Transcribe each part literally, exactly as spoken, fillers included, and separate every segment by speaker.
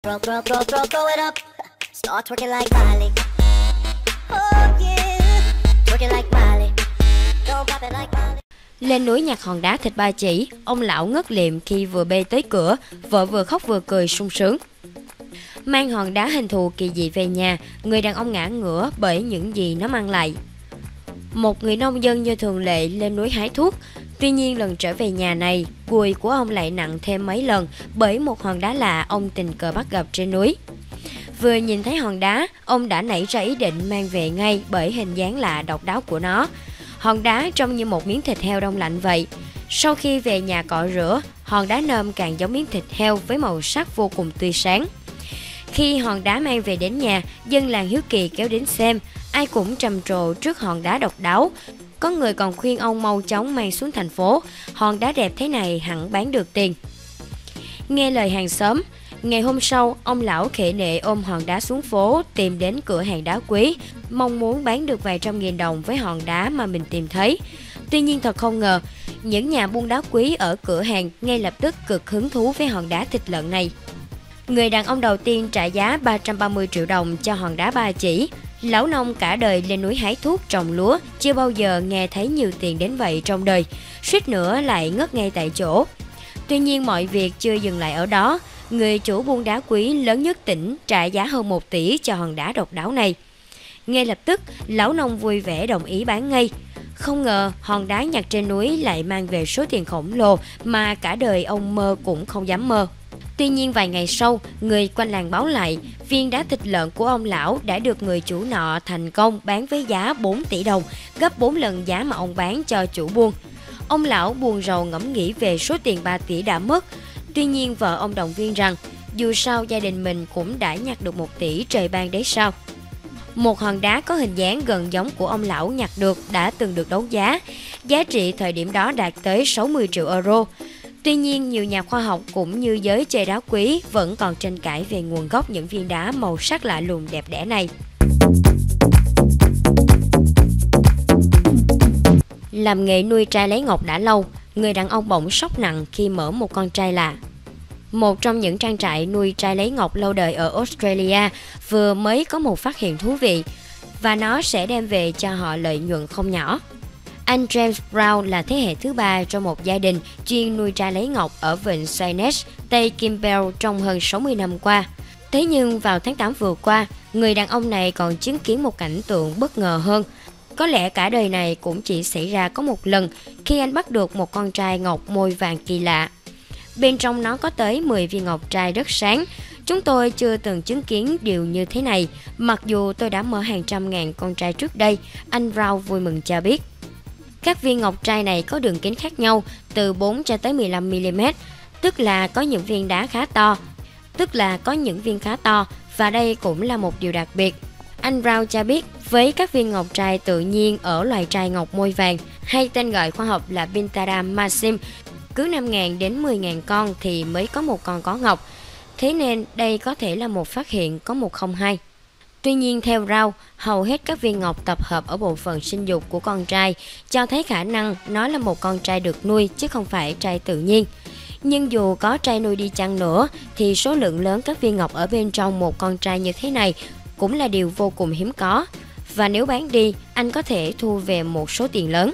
Speaker 1: Throw, throw, throw, throw, throw it up. Start twerking like Miley. Oh yeah, twerking like Miley. Don't pop it like Miley.
Speaker 2: Lên núi nhặt hòn đá thịt ba chỉ, ông lão ngất liệm khi vừa bê tới cửa, vợ vừa khóc vừa cười sung sướng. Mang hòn đá hình thù kỳ dị về nhà, người đàn ông ngã ngửa bởi những gì nó mang lại. Một người nông dân như thường lệ lên núi hái thuốc. Tuy nhiên lần trở về nhà này, cùi của ông lại nặng thêm mấy lần bởi một hòn đá lạ ông tình cờ bắt gặp trên núi. Vừa nhìn thấy hòn đá, ông đã nảy ra ý định mang về ngay bởi hình dáng lạ độc đáo của nó. Hòn đá trông như một miếng thịt heo đông lạnh vậy. Sau khi về nhà cọ rửa, hòn đá nôm càng giống miếng thịt heo với màu sắc vô cùng tươi sáng. Khi hòn đá mang về đến nhà, dân làng hiếu kỳ kéo đến xem, ai cũng trầm trồ trước hòn đá độc đáo. Có người còn khuyên ông mau chóng mang xuống thành phố, hòn đá đẹp thế này hẳn bán được tiền. Nghe lời hàng xóm, ngày hôm sau, ông lão khệ nệ ôm hòn đá xuống phố tìm đến cửa hàng đá quý, mong muốn bán được vài trăm nghìn đồng với hòn đá mà mình tìm thấy. Tuy nhiên thật không ngờ, những nhà buôn đá quý ở cửa hàng ngay lập tức cực hứng thú với hòn đá thịt lợn này. Người đàn ông đầu tiên trả giá ba trăm ba mươi triệu đồng cho hòn đá ba chỉ. Lão nông cả đời lên núi hái thuốc trồng lúa, chưa bao giờ nghe thấy nhiều tiền đến vậy trong đời, suýt nữa lại ngất ngay tại chỗ. Tuy nhiên mọi việc chưa dừng lại ở đó, người chủ buôn đá quý lớn nhất tỉnh trả giá hơn một tỷ cho hòn đá độc đáo này. Ngay lập tức, lão nông vui vẻ đồng ý bán ngay. Không ngờ hòn đá nhặt trên núi lại mang về số tiền khổng lồ mà cả đời ông mơ cũng không dám mơ. Tuy nhiên vài ngày sau, người quanh làng báo lại, viên đá thịt lợn của ông lão đã được người chủ nọ thành công bán với giá bốn tỷ đồng, gấp bốn lần giá mà ông bán cho chủ buôn. Ông lão buồn rầu ngẫm nghĩ về số tiền ba tỷ đã mất. Tuy nhiên vợ ông động viên rằng, dù sao gia đình mình cũng đã nhặt được một tỷ trời ban đấy sao. Một hòn đá có hình dáng gần giống của ông lão nhặt được đã từng được đấu giá. Giá trị thời điểm đó đạt tới sáu mươi triệu euro. Tuy nhiên, nhiều nhà khoa học cũng như giới chơi đá quý vẫn còn tranh cãi về nguồn gốc những viên đá màu sắc lạ lùng đẹp đẽ này. Làm nghề nuôi trai lấy ngọc đã lâu, người đàn ông bỗng sốc nặng khi mở một con trai lạ. Một trong những trang trại nuôi trai lấy ngọc lâu đời ở Australia vừa mới có một phát hiện thú vị và nó sẽ đem về cho họ lợi nhuận không nhỏ. Anh James Brown là thế hệ thứ ba trong một gia đình chuyên nuôi trai lấy ngọc ở vịnh Saint, Tây Kimbrell trong hơn sáu mươi năm qua. Thế nhưng vào tháng tám vừa qua, người đàn ông này còn chứng kiến một cảnh tượng bất ngờ hơn. Có lẽ cả đời này cũng chỉ xảy ra có một lần khi anh bắt được một con trai ngọc môi vàng kỳ lạ. Bên trong nó có tới mười viên ngọc trai rất sáng. Chúng tôi chưa từng chứng kiến điều như thế này, mặc dù tôi đã mở hàng trăm ngàn con trai trước đây, anh Brown vui mừng cho biết. Các viên ngọc trai này có đường kính khác nhau, từ bốn cho tới mười lăm mi li mét, tức là có những viên đá khá to, tức là có những viên khá to, và đây cũng là một điều đặc biệt. Anh Brown cho biết, với các viên ngọc trai tự nhiên ở loài trai ngọc môi vàng, hay tên gọi khoa học là Pintara maxim, cứ năm nghìn đến mười nghìn con thì mới có một con có ngọc. Thế nên đây có thể là một phát hiện có một không hai. Tuy nhiên theo Brown, hầu hết các viên ngọc tập hợp ở bộ phận sinh dục của con trai cho thấy khả năng nó là một con trai được nuôi chứ không phải trai tự nhiên. Nhưng dù có trai nuôi đi chăng nữa thì số lượng lớn các viên ngọc ở bên trong một con trai như thế này cũng là điều vô cùng hiếm có. Và nếu bán đi, anh có thể thu về một số tiền lớn.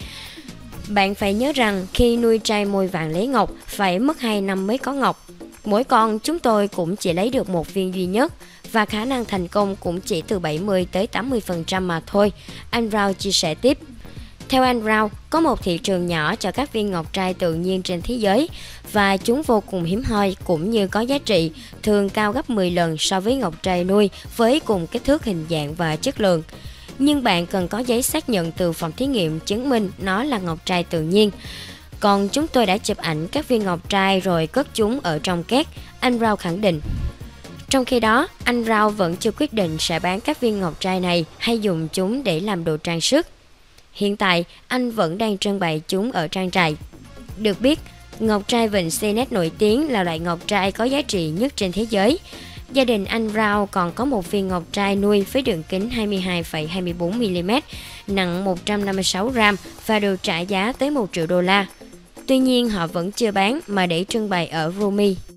Speaker 2: Bạn phải nhớ rằng khi nuôi trai môi vàng lấy ngọc phải mất hai năm mới có ngọc. Mỗi con chúng tôi cũng chỉ lấy được một viên duy nhất và khả năng thành công cũng chỉ từ bảy mươi tới tám mươi phần trăm mà thôi, anh Brown chia sẻ tiếp. Theo anh Brown, có một thị trường nhỏ cho các viên ngọc trai tự nhiên trên thế giới và chúng vô cùng hiếm hoi cũng như có giá trị, thường cao gấp mười lần so với ngọc trai nuôi với cùng kích thước, hình dạng và chất lượng. Nhưng bạn cần có giấy xác nhận từ phòng thí nghiệm chứng minh nó là ngọc trai tự nhiên. Còn chúng tôi đã chụp ảnh các viên ngọc trai rồi cất chúng ở trong két, anh Brown khẳng định. Trong khi đó, anh Brown vẫn chưa quyết định sẽ bán các viên ngọc trai này hay dùng chúng để làm đồ trang sức. Hiện tại, anh vẫn đang trưng bày chúng ở trang trại. Được biết, ngọc trai vịnh Saint nổi tiếng là loại ngọc trai có giá trị nhất trên thế giới. Gia đình anh Brown còn có một viên ngọc trai nuôi với đường kính hai mươi hai phẩy hai mươi bốn mi li mét, nặng một trăm năm mươi sáu gram và được trả giá tới một triệu đô la. Tuy nhiên họ vẫn chưa bán mà để trưng bày ở Rumi.